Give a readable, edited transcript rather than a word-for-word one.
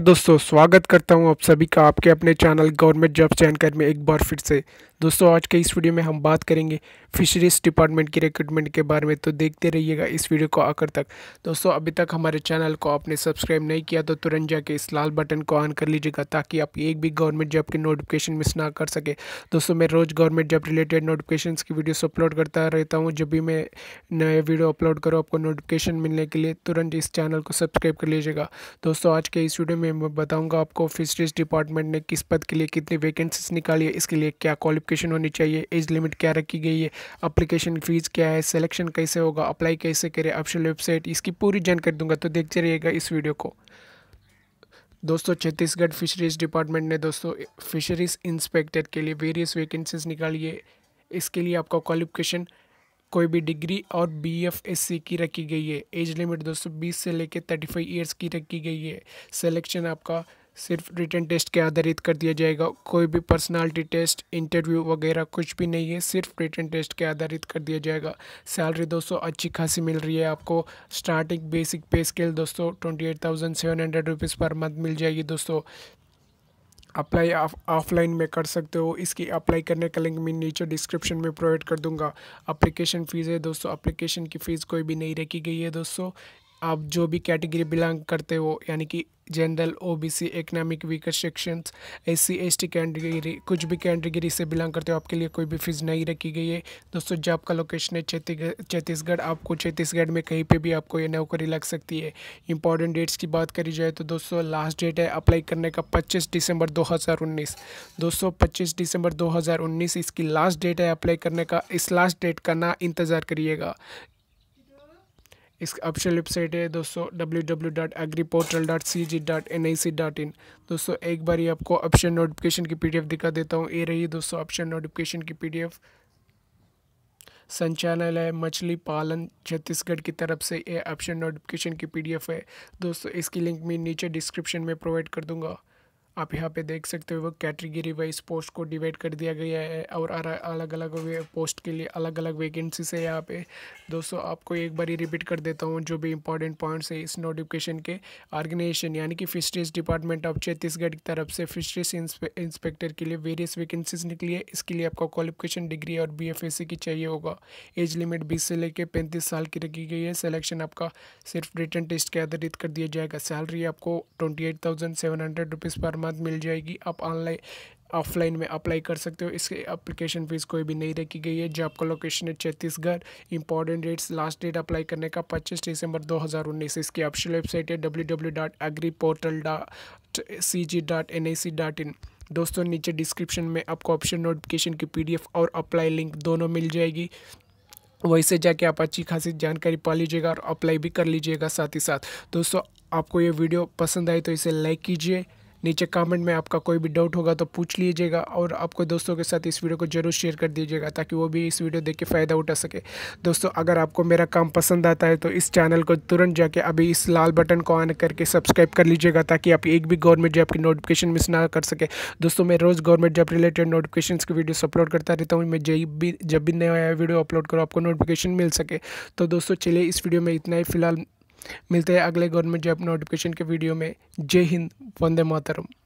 दोस्तों, स्वागत करता हूं आप सभी का आपके अपने चैनल गवर्नमेंट जॉब जानकारी में एक बार फिर से। दोस्तों, आज के इस वीडियो में हम बात करेंगे फिशरीज डिपार्टमेंट की रिक्रूटमेंट के बारे में, तो देखते रहिएगा इस वीडियो को आखिर तक। दोस्तों, अभी तक हमारे चैनल को आपने सब्सक्राइब नहीं किया तो तुरंत जाके इस लाल बटन को ऑन कर लीजिएगा ताकि आप एक भी गवर्नमेंट जॉब की नोटिफिकेशन मिस ना कर सके। दोस्तों, मैं रोज़ गवर्नमेंट जॉब रिलेटेड नोटिफिकेशन की वीडियोस अपलोड करता रहता हूँ। जब भी मैं नए वीडियो अपलोड करूँ आपको नोटिफिकेशन मिलने के लिए तुरंत इस चैनल को सब्सक्राइब कर लीजिएगा। दोस्तों, आज के इस वीडियो में मैं बताऊंगा आपको फिशरीज डिपार्टमेंट ने किस पद के लिए कितनी वैकेंसीज निकाली है, इसके लिए क्या क्वालिफिकेशन होनी चाहिए, एज लिमिट क्या रखी गई है, एप्लीकेशन फीस क्या है, सिलेक्शन कैसे होगा, अप्लाई कैसे करें, ऑफिशियल वेबसाइट, इसकी पूरी जानकारी दूंगा, तो देखते रहिएगा इस वीडियो को। दोस्तों, छत्तीसगढ़ फिशरीज डिपार्टमेंट ने दोस्तों फिशरीज इंस्पेक्टर के लिए वेरियस वैकेंसीज निकाली है। इसके लिए आपका क्वालिफिकेशन कोई भी डिग्री और BFSC की रखी गई है। एज लिमिट दोस्तों 20 से लेकर 35 ईयर्स की रखी गई है। सिलेक्शन आपका सिर्फ रिटन टेस्ट के आधारित कर दिया जाएगा। कोई भी पर्सनालिटी टेस्ट, इंटरव्यू वगैरह कुछ भी नहीं है, सिर्फ रिटन टेस्ट के आधारित कर दिया जाएगा। सैलरी दोस्तों अच्छी खासी मिल रही है आपको। स्टार्टिंग बेसिक पे स्केल दोस्तों 28,700 रुपीज़ पर मंथ मिल जाएगी। दोस्तों, अप्लाई ऑफलाइन में कर सकते हो। इसकी अप्लाई करने का लिंक मैं नीचे डिस्क्रिप्शन में प्रोवाइड कर दूंगा। एप्लीकेशन फ़ीस है दोस्तों, एप्लीकेशन की फ़ीस कोई भी नहीं रखी गई है। दोस्तों, आप जो भी कैटेगरी बिलोंग करते हो, यानी कि general, OBC, economic weaker sections, SC ST category, कुछ भी कैटेगरी से बिलोंग करते हो, आपके लिए कोई भी फीस नहीं रखी गई है। दोस्तों, जॉब का लोकेशन है छत्तीसगढ़। आपको छत्तीसगढ़ में कहीं पे भी आपको ये नौकरी लग सकती है। इंपॉर्टेंट डेट्स की बात करी जाए तो दोस्तों लास्ट डेट है अप्लाई करने का 25 दिसंबर 2019। दोस्तों, 25 दिसंबर 2019 इसकी लास्ट डेट है अप्लाई करने का। इस लास्ट डेट का ना इंतज़ार करिएगा। इस ऑफिशियल वेबसाइट है दोस्तों www.agriportal.cg.nic.in। दोस्तों, एक बार ही आपको ऑप्शन नोटिफिकेशन की PDF दिखा देता हूँ। ये रही दोस्तों ऑप्शन नोटिफिकेशन की PDF। संचालनालय मछली पालन छत्तीसगढ़ की तरफ से ये ऑप्शन नोटिफिकेशन की PDF है। दोस्तों, इसकी लिंक मैं नीचे डिस्क्रिप्शन में प्रोवाइड कर दूंगा। आप यहाँ पे देख सकते हो वो कैटेगरी वाइज पोस्ट को डिवाइड कर दिया गया है और अलग अलग पोस्ट के लिए अलग अलग वैकेंसीज है यहाँ पे। दोस्तों, आपको एक बार ही रिपीट कर देता हूँ जो भी इंपॉर्टेंट पॉइंट्स है इस नोटिफिकेशन के। ऑर्गेनाइजेशन यानी कि फिशरीज डिपार्टमेंट ऑफ छत्तीसगढ़ की तरफ से फिशरीज इंस्पेक्टर के लिए वेरियस वैकेंसीज निकली है। इसके लिए आपको क्वालिफिकेशन डिग्री और BFSC की चाहिए होगा। एज लिमिट 20 से लेकर 35 साल की रखी गई है। सिलेक्शन आपका सिर्फ रिटन टेस्ट के आधारित कर दिया जाएगा। सैलरी आपको 28,700 रुपीज़ पर मिल जाएगी। आप ऑनलाइन ऑफलाइन में अप्लाई कर सकते हो। इसके एप्लीकेशन फीस कोई भी नहीं रखी गई है। जॉब का लोकेशन है Chhattisgarh. Important dates, last date apply करने का 25 दिसंबर 2019। इसकी ऑफिशियल वेबसाइट है www.agriportal.cg.nic.in। दोस्तों, नीचे डिस्क्रिप्शन में आपको ऑप्शन नोटिफिकेशन की PDF और अप्लाई लिंक दोनों मिल जाएगी। वैसे जाके आप अच्छी खासी जानकारी पा लीजिएगा और अप्लाई भी कर लीजिएगा साथ ही साथ। दोस्तों, आपको ये वीडियो पसंद आई तो इसे लाइक कीजिए। नीचे कमेंट में आपका कोई भी डाउट होगा तो पूछ लीजिएगा और आपको दोस्तों के साथ इस वीडियो को जरूर शेयर कर दीजिएगा ताकि वो भी इस वीडियो देख के फ़ायदा उठा सके। दोस्तों, अगर आपको मेरा काम पसंद आता है तो इस चैनल को तुरंत जाके अभी इस लाल बटन को ऑन करके सब्सक्राइब कर लीजिएगा ताकि आप एक भी गवर्नमेंट जॉब की नोटिफिकेशन मिस ना कर सके। दोस्तों, मैं रोज़ गवर्नमेंट जॉब रिलेटेड नोटिफिकेशन की वीडियोस अपलोड करता रहता हूँ। मैं जब भी नया वीडियो अपलोड करूँ आपको नोटिफिकेशन मिल सके। तो दोस्तों, चलिए इस वीडियो में इतना ही। फिलहाल मिलते हैं अगले गवर्नमेंट जॉब नोटिफिकेशन के वीडियो में। जय हिंद, वंदे मातरम।